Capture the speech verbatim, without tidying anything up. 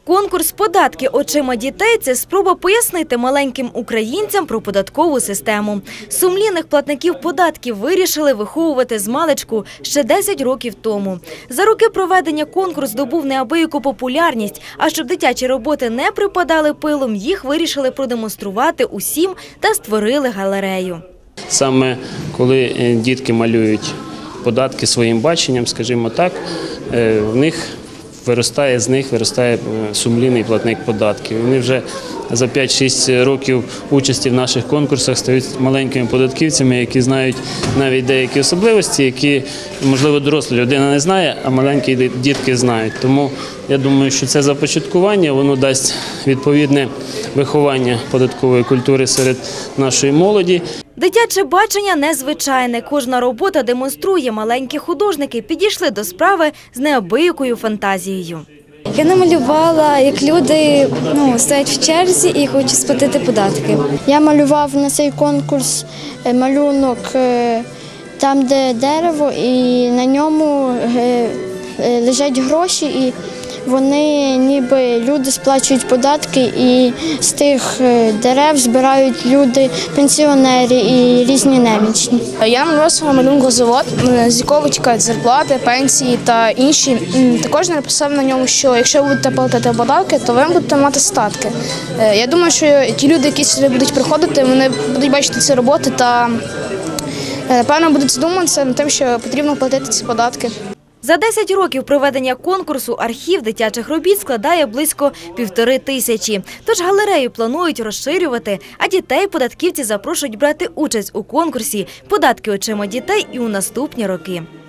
Конкурс «Податки очима дітей» – це спроба пояснити маленьким українцям про податкову систему. Сумлінних платників податків вирішили виховувати змалечку ще десять років тому. За роки проведення конкурс здобув неабияку популярність, а щоб дитячі роботи не припадали пилом, їх вирішили продемонструвати усім та створили галерею. Саме коли дітки малюють податки своїм баченням, скажімо так, в них виростає з них виростає сумлінний платник податків. Вони вже за п'ять-шість років участі в наших конкурсах стають маленькими податківцями, які знають навіть деякі особливості, які, можливо, доросла людина не знає, а маленькі дітки знають. Тому я думаю, що це започаткування, воно дасть відповідне виховання податкової культури серед нашої молоді. Дитяче бачення незвичайне. Кожна робота демонструє, маленькі художники підійшли до справи з неабиякою фантазією. Я намалювала, як люди ну, стоять в черзі і хочуть сплатити податки. Я малював на цей конкурс малюнок там, де дерево, і на ньому лежать гроші, і вони ніби люди сплачують податки, і з тих дерев збирають люди, пенсіонери і різні немічні. Я намалював свій малюнок завод, з якого витікають зарплати, пенсії та інші. Також написав на ньому, що якщо ви будете платити податки, то ви будете мати статки. Я думаю, що ті люди, які сюди будуть приходити, вони будуть бачити ці роботи та, напевно, будуть задумуватися над тим, що потрібно платити ці податки. За десять років проведення конкурсу архів дитячих робіт складає близько півтори тисячі. Тож галерею планують розширювати, а дітей-податківці запрошують брати участь у конкурсі «Податки очима дітей» і у наступні роки.